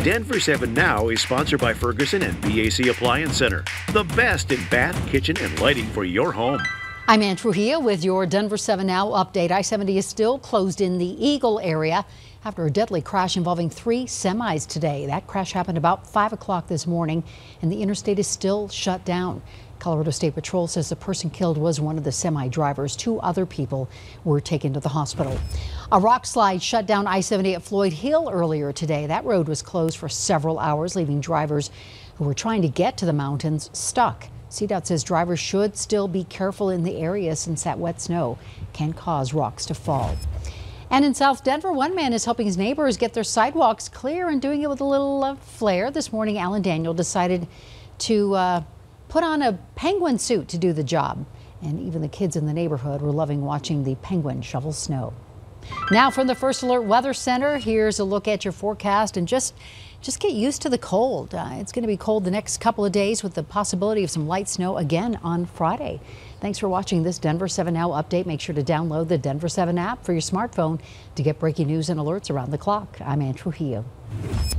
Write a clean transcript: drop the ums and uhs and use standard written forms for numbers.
Denver 7 Now is sponsored by Ferguson and BAC Appliance Center, the best in bath, kitchen, and lighting for your home. I'm Ann Trujillo with your Denver 7 Now update. I-70 is still closed in the Eagle area after a deadly crash involving 3 semis today. That crash happened about 5 o'clock this morning, and the interstate is still shut down. Colorado State Patrol says the person killed was one of the semi drivers. 2 other people were taken to the hospital. A rock slide shut down I-70 at Floyd Hill earlier today. That road was closed for several hours, leaving drivers who were trying to get to the mountains stuck. CDOT says drivers should still be careful in the area since that wet snow can cause rocks to fall. And in South Denver, one man is helping his neighbors get their sidewalks clear and doing it with a little flair. This morning, Alan Daniel decided to put on a penguin suit to do the job. And even the kids in the neighborhood were loving watching the penguin shovel snow. Now from the First Alert Weather Center, here's a look at your forecast, and just get used to the cold. It's going to be cold the next couple of days with the possibility of some light snow again on Friday. Thanks for watching this Denver 7 Now update. Make sure to download the Denver 7 app for your smartphone to get breaking news and alerts around the clock. I'm Ann Trujillo.